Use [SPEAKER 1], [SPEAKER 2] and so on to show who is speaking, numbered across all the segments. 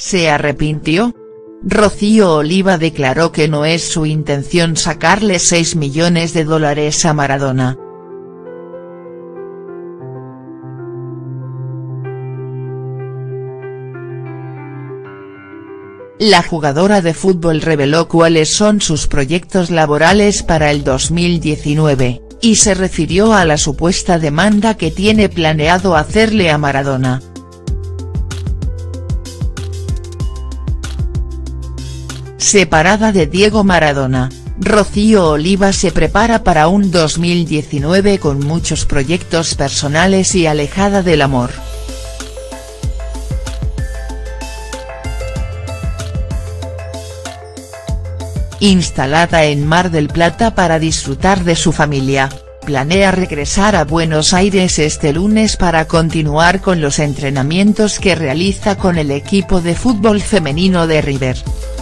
[SPEAKER 1] ¿Se arrepintió? Rocío Oliva declaró que no es su intención sacarle $6 millones a Maradona. La jugadora de fútbol reveló cuáles son sus proyectos laborales para el 2019, y se refirió a la supuesta demanda que tiene planeado hacerle a Maradona. Separada de Diego Maradona, Rocío Oliva se prepara para un 2019 con muchos proyectos personales y alejada del amor. Instalada en Mar del Plata para disfrutar de su familia, planea regresar a Buenos Aires este lunes para continuar con los entrenamientos que realiza con el equipo de fútbol femenino de River.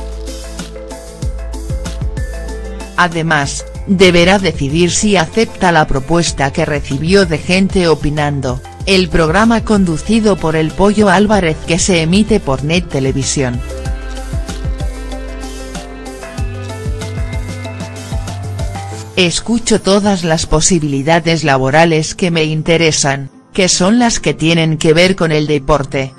[SPEAKER 1] Además, deberá decidir si acepta la propuesta que recibió de Gente Opinando, el programa conducido por El Pollo Álvarez que se emite por Net Televisión. Escucho todas las posibilidades laborales que me interesan, que son las que tienen que ver con el deporte.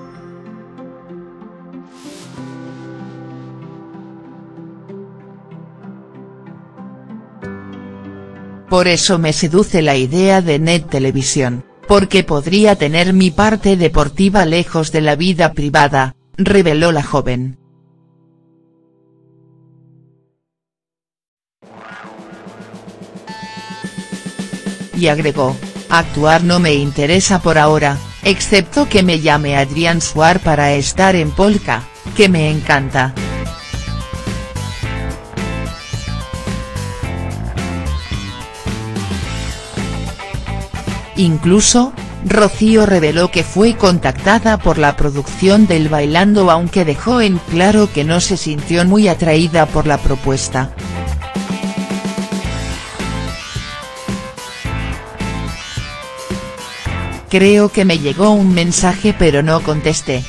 [SPEAKER 1] Por eso me seduce la idea de Net Televisión, porque podría tener mi parte deportiva lejos de la vida privada, reveló la joven. Y agregó: actuar no me interesa por ahora, excepto que me llame Adrián Suar para estar en Polka, que me encanta. Incluso, Rocío reveló que fue contactada por la producción del Bailando, aunque dejó en claro que no se sintió muy atraída por la propuesta. Creo que me llegó un mensaje pero no contesté.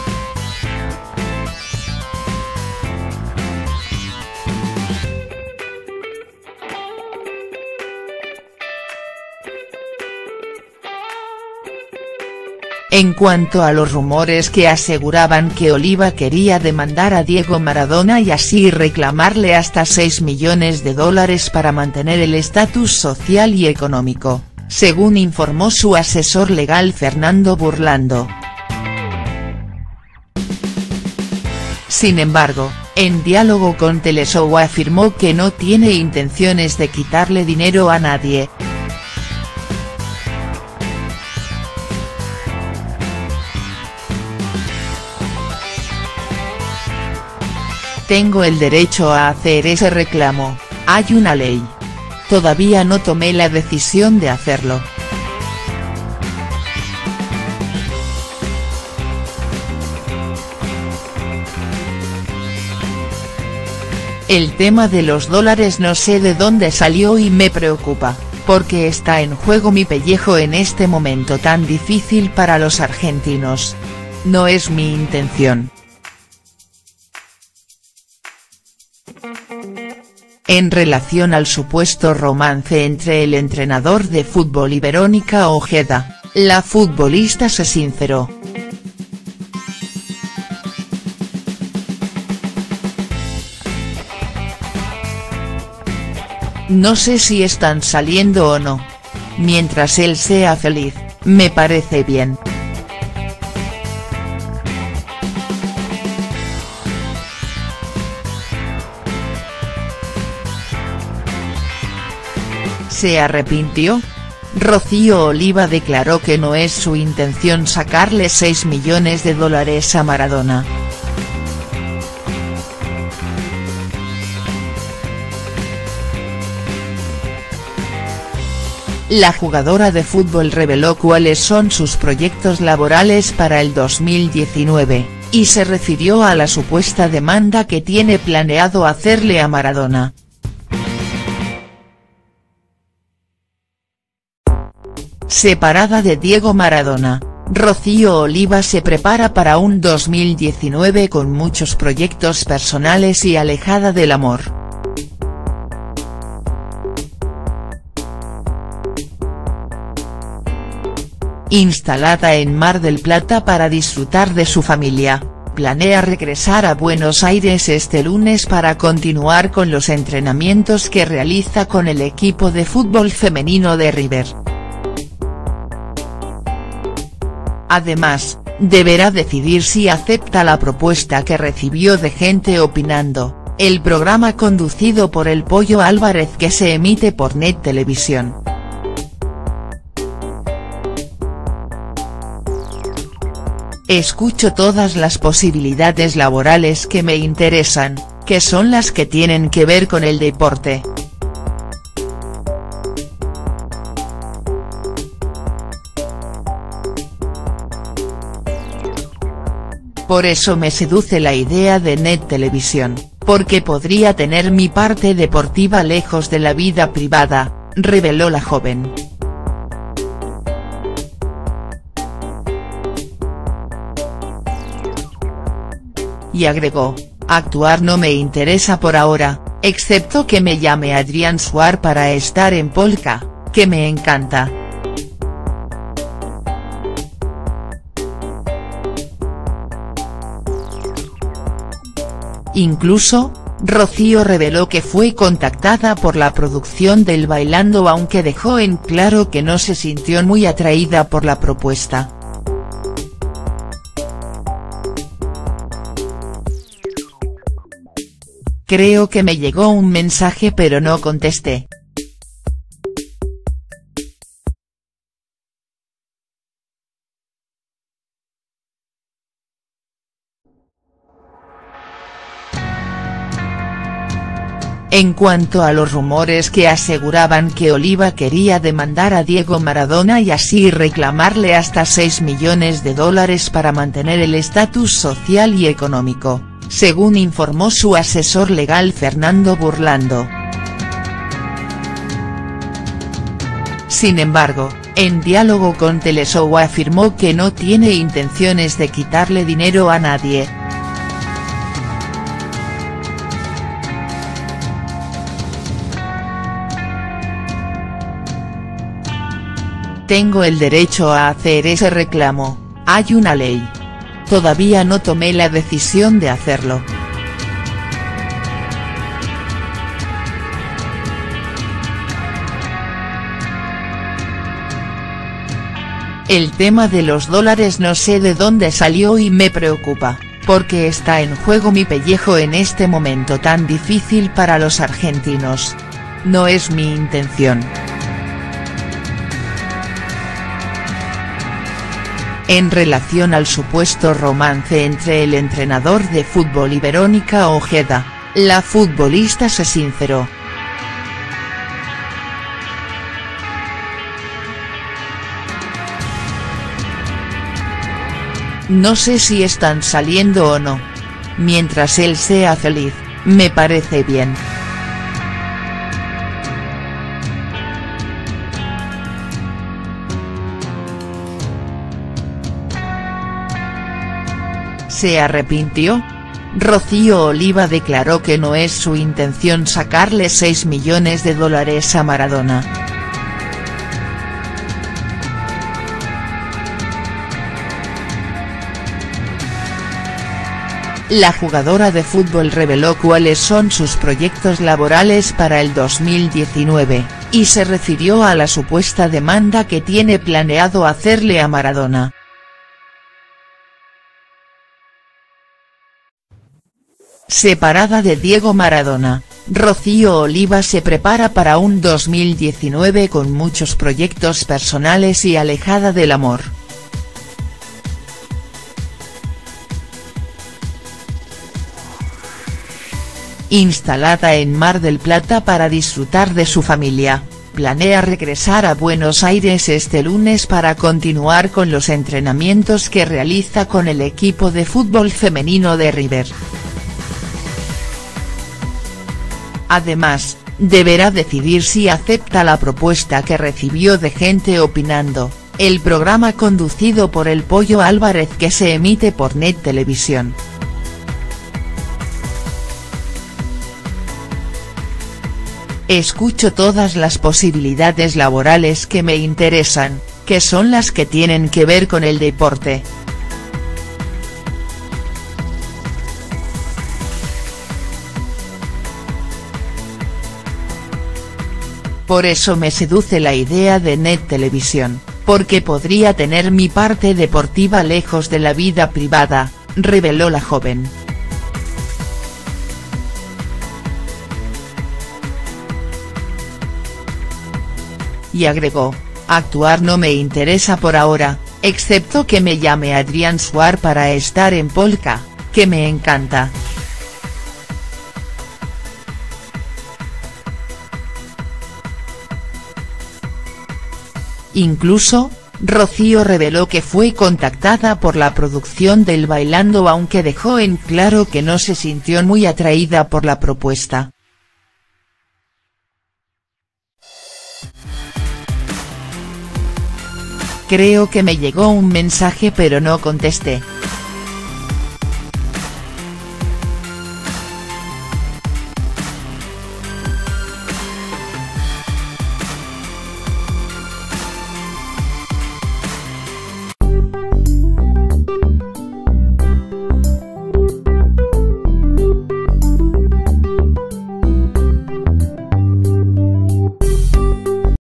[SPEAKER 1] En cuanto a los rumores que aseguraban que Oliva quería demandar a Diego Maradona y así reclamarle hasta $6 millones para mantener el estatus social y económico, según informó su asesor legal Fernando Burlando. Sin embargo, en diálogo con Teleshow afirmó que no tiene intenciones de quitarle dinero a nadie. Tengo el derecho a hacer ese reclamo, hay una ley. Todavía no tomé la decisión de hacerlo. El tema de los dólares no sé de dónde salió y me preocupa, porque está en juego mi pellejo en este momento tan difícil para los argentinos. No es mi intención. En relación al supuesto romance entre el entrenador de fútbol y Verónica Ojeda, la futbolista se sinceró. No sé si están saliendo o no. Mientras él sea feliz, me parece bien. ¿Se arrepintió? Rocío Oliva declaró que no es su intención sacarle $6 millones a Maradona. La jugadora de fútbol reveló cuáles son sus proyectos laborales para el 2019, y se refirió a la supuesta demanda que tiene planeado hacerle a Maradona. Separada de Diego Maradona, Rocío Oliva se prepara para un 2019 con muchos proyectos personales y alejada del amor. Instalada en Mar del Plata para disfrutar de su familia, planea regresar a Buenos Aires este lunes para continuar con los entrenamientos que realiza con el equipo de fútbol femenino de River. Además, deberá decidir si acepta la propuesta que recibió de Gente Opinando, el programa conducido por El Pollo Álvarez que se emite por Net Televisión. Escucho todas las posibilidades laborales que me interesan, que son las que tienen que ver con el deporte. Por eso me seduce la idea de Net Televisión, porque podría tener mi parte deportiva lejos de la vida privada, reveló la joven. Y agregó: actuar no me interesa por ahora, excepto que me llame Adrián Suar para estar en Polka, que me encanta. Incluso, Rocío reveló que fue contactada por la producción del Bailando aunque dejó en claro que no se sintió muy atraída por la propuesta. Creo que me llegó un mensaje pero no contesté. En cuanto a los rumores que aseguraban que Oliva quería demandar a Diego Maradona y así reclamarle hasta 6 millones de dólares para mantener el estatus social y económico, según informó su asesor legal Fernando Burlando. Sin embargo, en diálogo con Teleshow afirmó que no tiene intenciones de quitarle dinero a nadie. Tengo el derecho a hacer ese reclamo, hay una ley. Todavía no tomé la decisión de hacerlo. El tema de los dólares no sé de dónde salió y me preocupa, porque está en juego mi pellejo en este momento tan difícil para los argentinos. No es mi intención. En relación al supuesto romance entre el entrenador de fútbol y Verónica Ojeda, la futbolista se sinceró. No sé si están saliendo o no. Mientras él sea feliz, me parece bien. ¿Se arrepintió? Rocío Oliva declaró que no es su intención sacarle 6 millones de dólares a Maradona. La jugadora de fútbol reveló cuáles son sus proyectos laborales para el 2019, y se refirió a la supuesta demanda que tiene planeado hacerle a Maradona. Separada de Diego Maradona, Rocío Oliva se prepara para un 2019 con muchos proyectos personales y alejada del amor. Instalada en Mar del Plata para disfrutar de su familia, planea regresar a Buenos Aires este lunes para continuar con los entrenamientos que realiza con el equipo de fútbol femenino de River. Además, deberá decidir si acepta la propuesta que recibió de Gente Opinando, el programa conducido por el Pollo Álvarez que se emite por Net Televisión. Escucho todas las posibilidades laborales que me interesan, que son las que tienen que ver con el deporte. Por eso me seduce la idea de Net Televisión, porque podría tener mi parte deportiva lejos de la vida privada, reveló la joven. Y agregó: actuar no me interesa por ahora, excepto que me llame Adrián Suar para estar en Polka, que me encanta. Incluso, Rocío reveló que fue contactada por la producción del Bailando, aunque dejó en claro que no se sintió muy atraída por la propuesta. Creo que me llegó un mensaje pero no contesté.